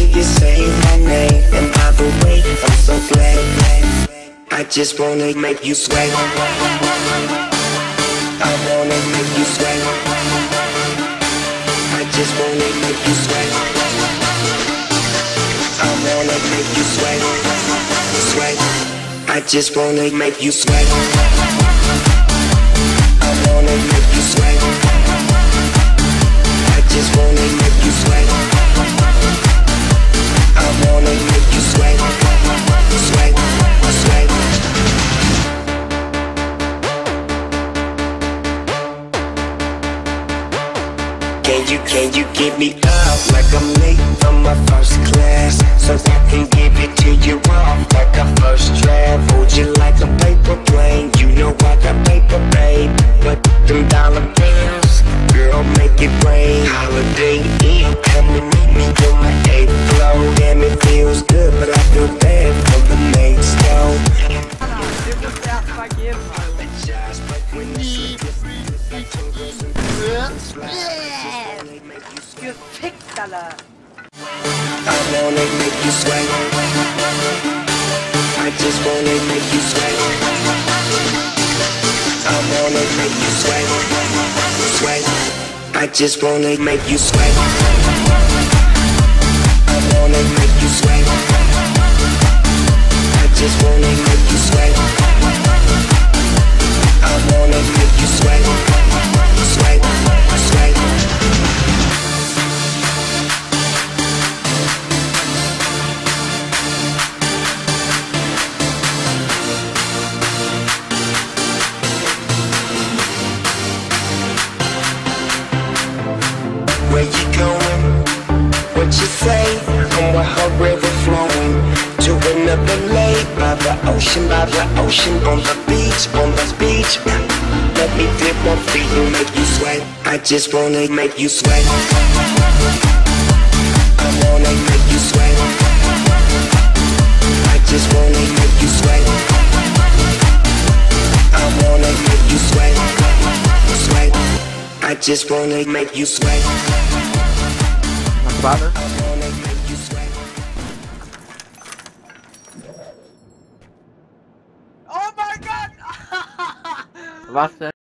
you say my name. And by the way, I'm so glad. I just wanna make you sweat. I wanna make you sweat. I just wanna make you sweat. I wanna make you sweat. Sweat. I just wanna make you sweat. I wanna make you sweat. I just wanna make you sweat. I wanna make you sweat. Sweat, sweat. Can you give me up like I'm late from my first class, so I can give it to you off like a first draft? Hold you like a paper plane, you know I got paper, babe. But them dollar bills, girl, make it rain. Holiday Inn, come and meet me on my 8th floor. Damn, it feels good, but I feel bad for the next door. Gefickt, Alter! I wanna make you sweat. I just wanna make you sweat. I wanna make you sweat. Sweat. I just wanna make you sweat. I wanna make you sweat. I just wanna make you sweat. I wanna make you sweat. Sweat. Sweat. Where you going? What you say? I'm with her river flowing to another lake by the ocean, on the beach, on the beach. Let me dip my feet and make you sweat. I just wanna make you sweat. I wanna make you sweat. I just wanna make you sweat. I wanna make you sweat. Sweat. I just wanna make you sweat. Warte. Oh mein Gott! Was denn?